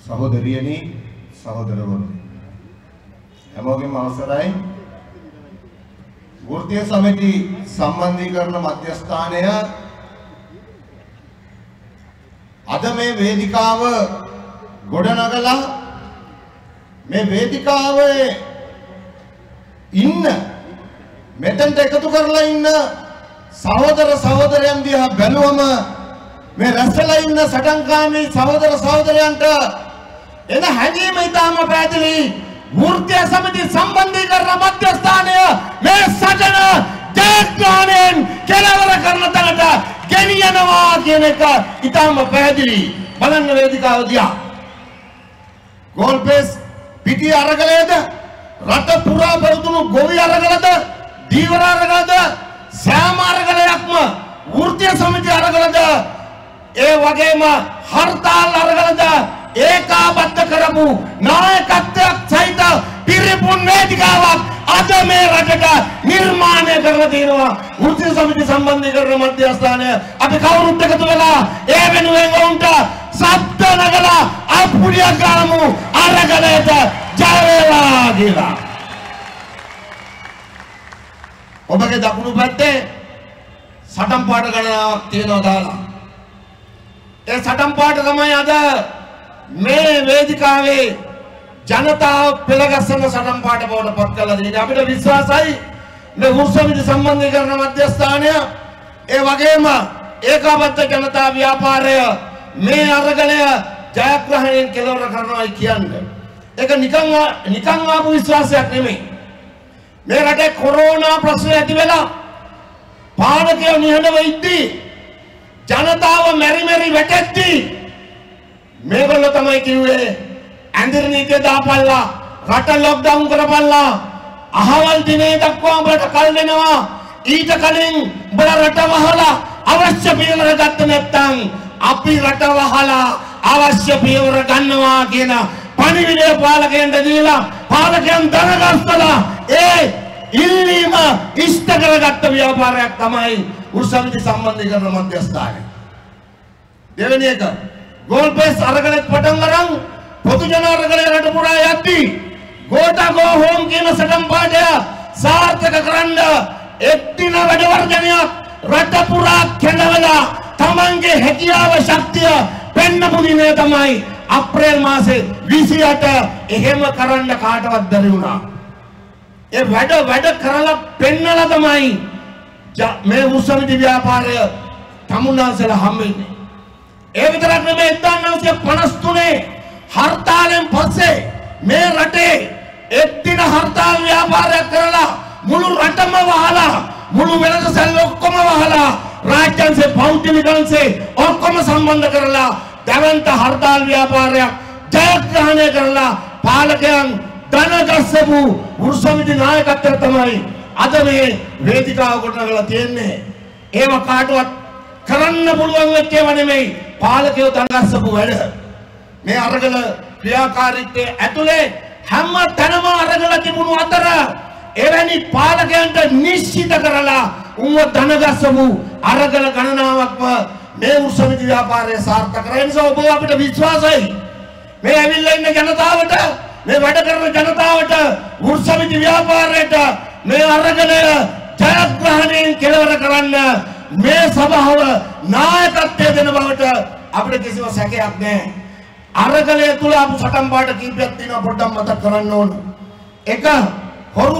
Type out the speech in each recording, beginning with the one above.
සහෝදරියනි සහෝදරවරුනි හැමෝගෙම අවසරයි වෘත්තීය සමිති සම්බන්ධීකරණ මධ්‍යස්ථානය අද මේ වේදිකාව ගොඩනගලා මේ වේදිකාවේ ඉන්න මෙතනට එකතු කරලා ඉන්න සහෝදර සහෝදරයන් දිහා බැලුවම මේ රැස්වලා ඉන්න සටන්කාමී සහෝදර සහෝදරයන්ට එන හැඟීම ඉතාම පැහැදිලි. වෘත්තීය සමිති සම්බන්ධීකරණ මධ්‍යස්ථානය මේ සටන ජයග්‍රහණයෙන් කෙලවර කරන තැනට ගෙනියනවා කියන එක ඉතාම පැහැදිලි. බලන්න වේදිකාව දිහා. ගෝල්පේස් පිටි අරගලයේද රට පුරා පෙරදුණු ගොවි අරගලද දීවර අරගලද සෑම අරගලයක්ම වෘත්තීය සමිති අරගලද ඒ වගේම හර්තාල් අරගලද ඒකාබද්ධ කරපු නායකත්වයක් සහිත පිරිපුන් වේදිකාවක් අද මේ රටට නිර්මාණය කරලා තියෙනවා. වෘත්තීය සමිති සම්බන්ධීකරණ මධ්‍යස්ථානය අපි කවුරුත් එකතු වෙලා ඒ වෙනුවෙන් උන්ට සත්‍ය නගලා අපුඩියක් ගන්නමු අරගලයට ජය වේවා කියලා. ඔබගේ දකුණු පැත්තේ සටන් පාට ගණනාවක් තියෙනවා දාලා. ඒ සටන් පාට තමයි අද මේ වේදිකාවේ ජනතාව පෙළගස්සන සටන් පාට බවට පත් කරලා දෙන්නේ. අපිට විශ්වාසයි මේ වෘත්තීය සමිති සම්බන්ධීකරණ මධ්‍යස්ථානය ඒ වගේම ඒකාබද්ධ ජනතා ව්‍යාපාරය මේ අරගලය ජයග්‍රහණයෙන් කෙලවර කරනවායි කියන්නේ. ඒක නිකන් ආපු විශ්වාසයක් නෙමෙයි. මේ රටේ කොරෝනා ප්‍රශ්නය ඇති වෙලා පාලකයෝ නිහඬව ඉද්දී ජනතාව මෙරි වැටෙද්දී මේගොල්ලෝ තමයි කිව්වේ ඇඳිරි නීතිය දාපල්ලා රට ලොක්ඩවුන් කරපල්ලා අහවල් දිනේ දක්වා උඹට කල් වෙනවා ඊට කලින් උඹලා රට වහලා අවශ්‍ය පියවර ගත්ත නැත්නම් අපි රට වහලා අවශ්‍ය පියවර ගන්නවා කියන පණිවිඩය පාලකයන්ට දීලා පාලකයන් දරගස්සලා ඒ ඉල්ලීම ඉෂ්ට කරගත්ත ව්‍යාපාරයක් තමයි වෘත්තීය සමිති සම්බන්ධීකරණ මධ්‍යස්ථානය. දෙවෙනි එක ගෝල්පේස් අරගලෙත් පටන් අරන් පොදු ජන අරගලේ රට පුරා යද්දී ගෝටා ගෝ හෝම් කියන සටන් පාඩය සාර්ථක කරන්න එක්දින වැඩ වර්ජනයක් රට පුරා කෙනවලා තමන්ගේ හැකියාව ශක්තිය පෙන්නපු දිනේ තමයි අප්‍රේල් මාසේ 28 එහෙම කරන්න කාටවත් බැරි වුණා. ඒ වැඩ කරලා පෙන්නලා තමයි මේ වෘත්තීය සමිති ව්‍යාපාරය තමුන්නාන්සලා හම්බෙන්නේ. ඒ විතරක් නෙමෙයි 1953 හර්තාලෙන් පස්සේ මේ රටේ එක්දින හර්තාල් ව්‍යාපාරයක් කරලා මුළු රටම වහලා මුළු වෙළඳ සැල ඔක්කොම වහලා රාජ්‍යංශේ පෞද්ගලිකංශේ ඔක්කොම සම්බන්ධ කරලා දැවන්ත හර්තාල් ව්‍යාපාරයක් ජයග්‍රහණය කරලා පාලකයන් ධනගස්සපු වෘත්තීය සමිති නායකත්වය තමයි අද මේ වේදිකාව ගොඩනගලා තියෙන්නේ. ඒව කාටවත් කරන්න පුළුවන් වෙච්ච ඒවා නෙමෙයි පාලකයෝ ධනගස්සපු වැඩ. මේ අරගල ක්‍රියාකාරීත්වයේ ඇතුලේ හැම තැනම අරගල තිබුණු අතර එවැනි පාලකයන්ට නිශ්චිත කරලා උන්ව ධනගස්සපු අරගල ගණනාවක්ම මේ වෘත්තීය සමිති ව්‍යාපාරය සාර්ථක කරගෙන නිසා ඔබ අපිට විශ්වාසයි මේ ඇවිල්ලා ඉන්න ජනතාවට මේ වැඩ කරන ජනතාවට වෘත්තීය සමිති ව්‍යාපාරයට මේ අරගලය ජයග්‍රහණයෙන් කෙලවර කරන්න මේ සභාව නායකත්වය දෙන බවට අපිට කිසිම සැකයක් නැහැ. අරගලය තුල අපු සටන් පාට කීපයක් තියෙනවා පොඩ්ඩක් මතක් කරන්න ඕන. එක හොරු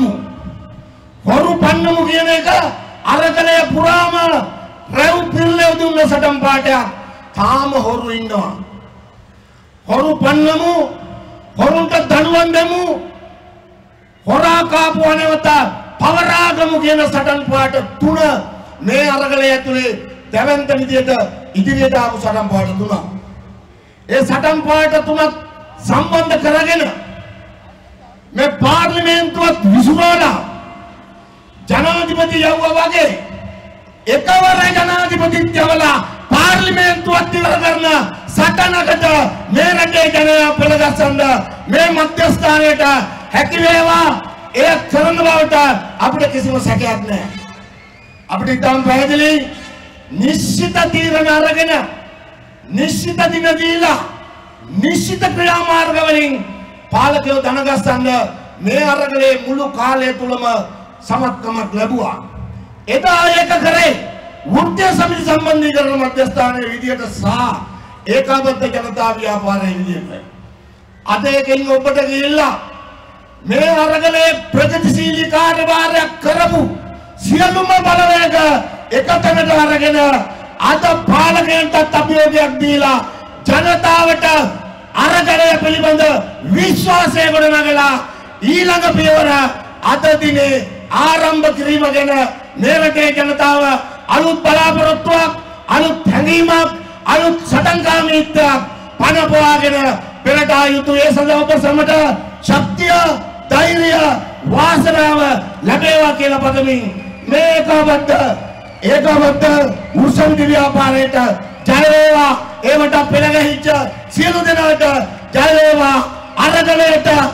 පන්නමු කියන එක අරගලය පුරාම රැව් පිල්ලෙව දුන්න සටන් පාටයක්. තාම හොරු ඉන්නවා. හොරු පන්නමු හොරුන්ට දඬුවම් දෙමු හොරා කාපු අනවත පවරාගමු කියන සටන් පාට තුන මේ අරගලය ඇතුලේ දැවැන්ත විදියට ඉදිරියට ආපු සටන් පාට තුනක්. ඒ සටන් පාට තුනක් සම්බන්ධ කරගෙන මේ පාර්ලිමේන්තුවත් විසුරුවලා ජනාධිපති යවුවා වගේ එකවර ජනාධිපතිත්වවලා පාර්ලිමේන්තුවත් ඉවර කරන සටනකට මේ රටේ ජනයා පෙළගස්සන්න මේ මධ්‍යස්ථානයට හැකි වේවා. ඒ කරන බවට අපිට කිසිම සැකයක් නැහැ. අපිට ඉතාම පැහැදිලි නිශ්චිත තීරණ අරගෙන නිශ්චිත දින දීලා නිශ්චිත ක්‍රියාමාර්ග වලින් පාලකයෝ දැනගස්සන්න මේ අරගලේ මුළු කාලය තුලම සමත්කමක් ලැබුවා. එදා ඒක කරේ වෘත්තීය සමිති සම්බන්ධීකරණ මධ්‍යස්ථානයේ විදියට සහ ඒකාබද්ධ ජනතා ව්‍යාපාරයේ විදියට. අද එකෙන් ඔබට ගිහිල්ලා මේ අරගලේ ප්‍රගතිශීලී කාර්යභාරයක් කරමු සියලුම බලවේග එකතැනට අරගෙන අද පාලකයන්ට අභියෝගයක් දීලා ජනතාවට අරගලය පිළිබඳ විශ්වාසය ගොඩනගලා ඊළඟ පියවර අද දිනේ ආරම්භ කිරීම ගැන මේ රටේ ජනතාව අලුත් බලාපොරොත්තුවක් අලුත් හැඟීමක් අලුත් සටන්කාමීත්වයක් පනපවාගෙන පෙරට ආයුතු ඒ සඳහා ඔබ සමට ශක්තිය ධෛර්යය වාසනාව ලැබේවා කියලා පතමින් මේ ඒකාබද්ධ උත්සව ව්‍යාපාරයට ජය වේවා. ඒවට පෙළගැහිච්ච සියලු දෙනාට ජය වේවා. අරගලයට